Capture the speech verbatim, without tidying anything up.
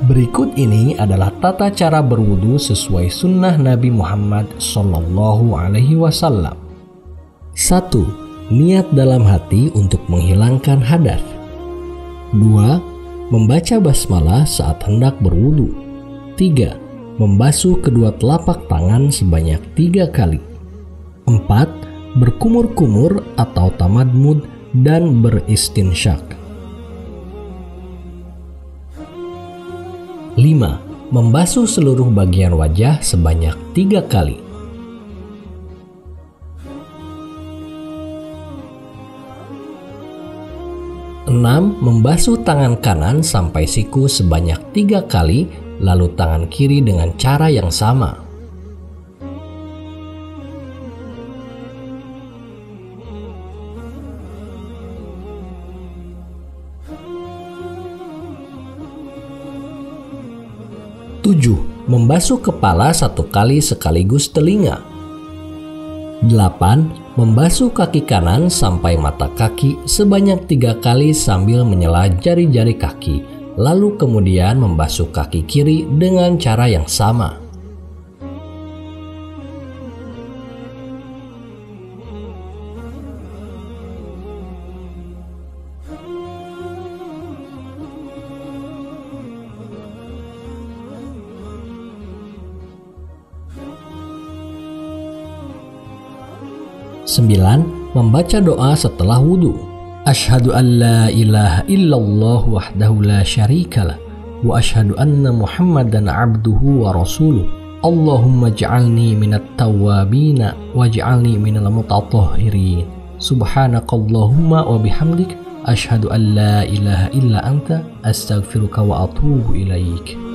Berikut ini adalah tata cara berwudu sesuai sunnah Nabi Muhammad shallallahu alaihi wasallam. satu. Niat dalam hati untuk menghilangkan hadas. dua. Membaca basmalah saat hendak berwudu. tiga. Membasuh kedua telapak tangan sebanyak tiga kali. empat. Berkumur-kumur atau tamadmud dan beristinsyak. lima. Membasuh seluruh bagian wajah sebanyak tiga kali. enam. Membasuh tangan kanan sampai siku sebanyak tiga kali, lalu tangan kiri dengan cara yang sama. tujuh. Membasuh kepala satu kali sekaligus telinga. delapan. Membasuh kaki kanan sampai mata kaki sebanyak tiga kali sambil menyela jari-jari kaki, lalu kemudian membasuh kaki kiri dengan cara yang sama. sembilan. Membaca doa setelah wudu. Asyhadu an la ilaha illallah wahdahu la syarikalah wa asyhadu anna Muhammadan abduhu wa rasuluh. Allahumma ja'alni minat tawwabina waj'alni minal mutatahhirin. Subhanakallahumma wa bihamdik asyhadu an la ilaha illa anta astaghfiruka wa atubu ilaik.